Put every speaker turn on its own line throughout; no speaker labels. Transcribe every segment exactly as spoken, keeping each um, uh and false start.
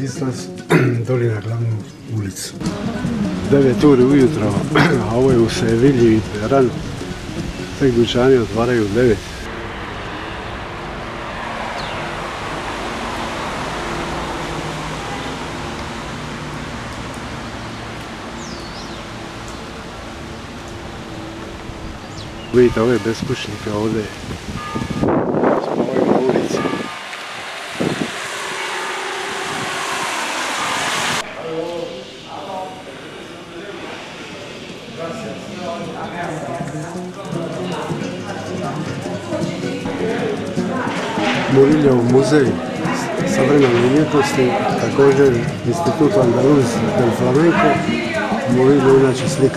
izlaz doli na glavnu ulicu. devet uri ujutro, a ovo je u Sevilji rano. Tek dućani otvaraju u devet. Vidite ove beskućnike ovdje. Spavaju na ulici. Muriljev muzej savremene umjetnosti, također Institut Andaluz del Flamenco, Murillo inače slika.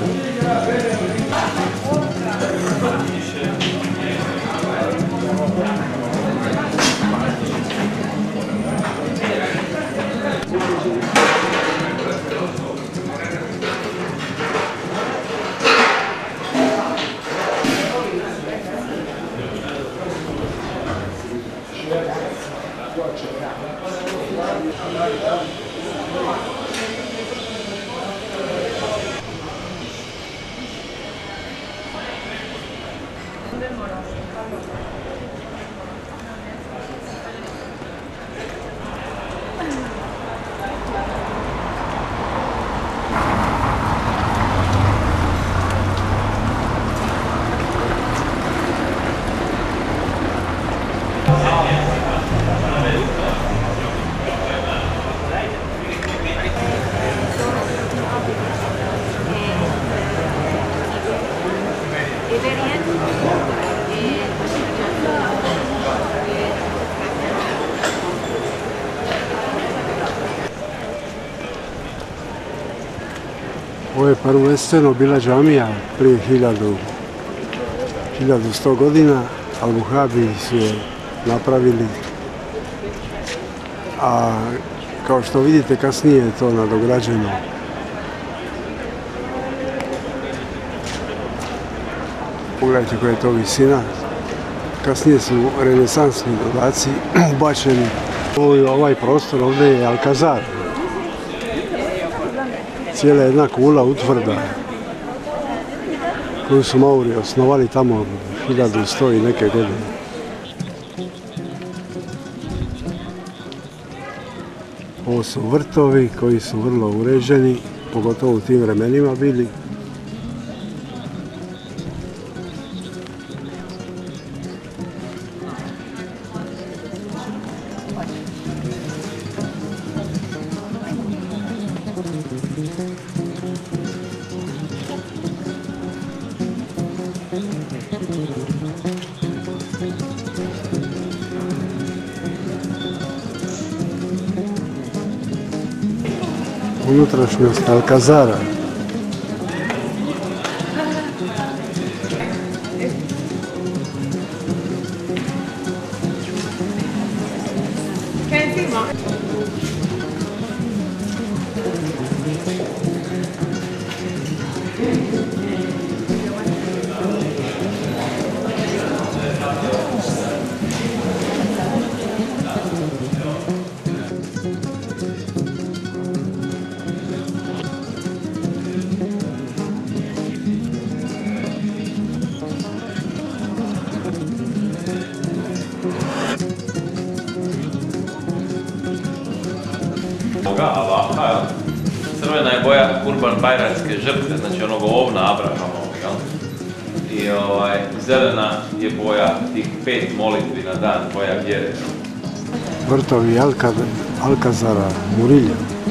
Ovo je prvenstveno bila džamija prije hiljadu sto godina, Al-Buhabi su je napravili, a kao što vidite kasnije je to nadograđeno. Pogledajte koja je to visina. Kasnije su renesansni dodaci ubačeni. Ovaj prostor ovdje je Alcazar. Cijela jedna kula utvrda koju su Mauri osnovali tamo hiljadu sto i neke godine. Ovo su vrtovi koji su vrlo uređeni, pogotovo u tim vremenima bili. Unutrašnjost Alcazara.
Crvena je boja kurban-bajramske žrtve, znači onog ovna Abrahamovog, jel? I ovaj, zelena je boja tih pet molitvi na dan, boja vjere.
Vrtovi Alcazara, Murillo.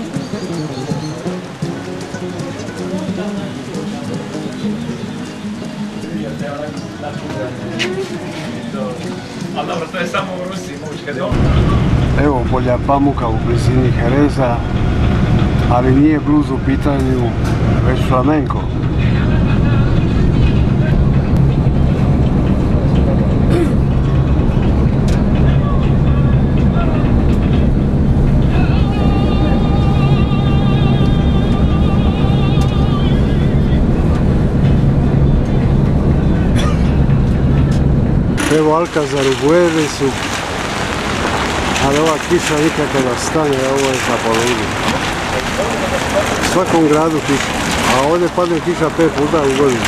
Ali dobro, to je samo u Rusiji moć kad je on.
Evo polja pamuka u blizini Jereza, ali nije bluz u pitanju, već flamenko. Evo Alcazar u Buevesu, Ali ova kiša nikako da stane, ovo je za poludi. U svakom gradu kiša, a ovdje padne kiša pet puta u godinu.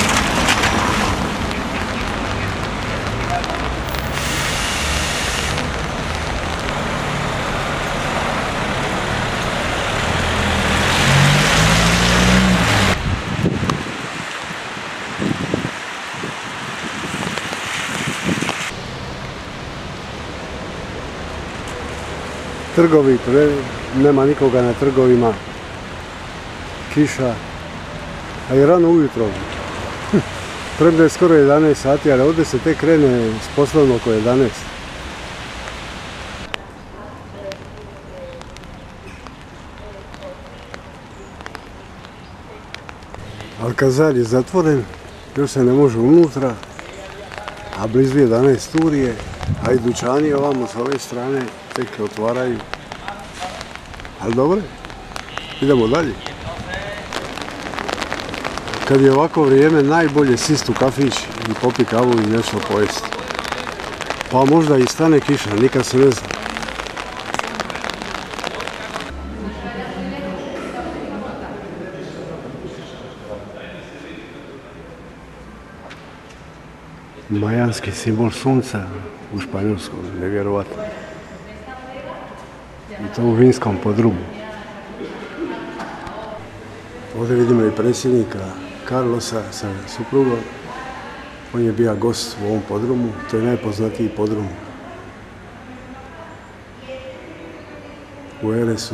Trgovi, nema nikoga na trgovima, kiša, a i rano ujutro. Premda je skoro jedanaest sati, ali ovdje se tek krene s poslovno oko jedanaest. Alcazar je zatvoren, još se ne može unutra, a blizu jedanaest uri je, a i dućani ovamo s ove strane tek otvaraju. Ali dobro, idemo dalje. Kad je ovako vrijeme, najbolje sist u kafić i popi kavu i nešto pojesti. Pa možda i stane kiša, nikad se ne zna. Majanski simbol sunca u Španjolskom, nevjerovatno. I to u vinskom podrumu. Ovdje vidimo i predsjednika Carlosa sa suprugom. On je bio gost u ovom podrumu, to je najpoznatiji podrum u Eresu.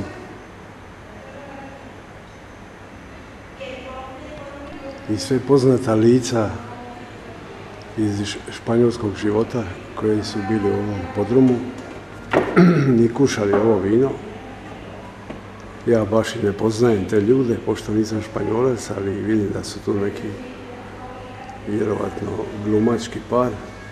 I sve poznata lica iz španjolskog života koji su bili u ovom podrumu i kušali ovo vino. Ja baš i ne poznajem te ljude, pošto nisam Španjolac, ali vidim da su tu neki vjerovatno glumački par.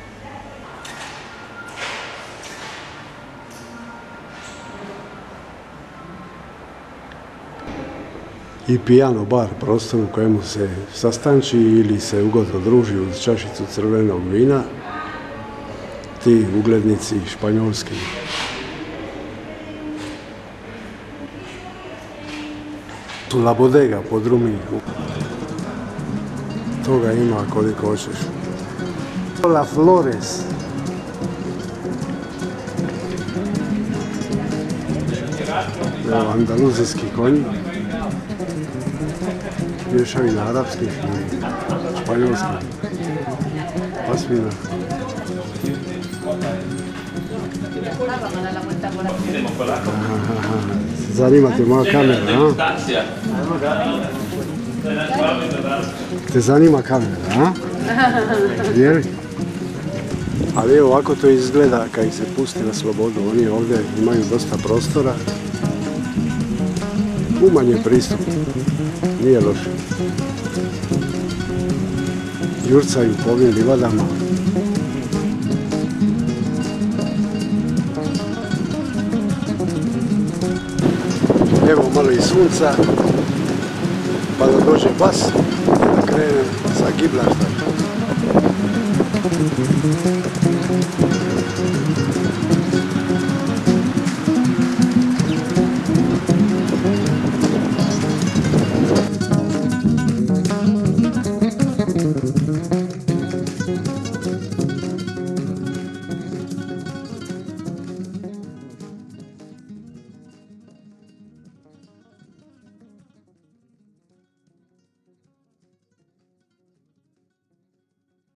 I pijano bar, prostor u kojemu se sastanči ili se ugodno druži uz čašicu crvenog vina. Ti uglednici španjolski. La Bodega podrumi. Toga ima koliko hoćeš. La Flores. Evo, andaluzijski konji. Mješavina arapskih i španjolskih pasmina. Zanima te moja kamera, a? Te zanima kamera, a? Vjeri? Ali evo ovako to izgleda kad ih se pusti na slobodu. Oni ovdje imaju dosta prostora. Umanjen pristup. Nije loše. Jurcaju po ovim livadama. Evo malo i sunca, pa da dođe bas i da krene sa Gibraltar.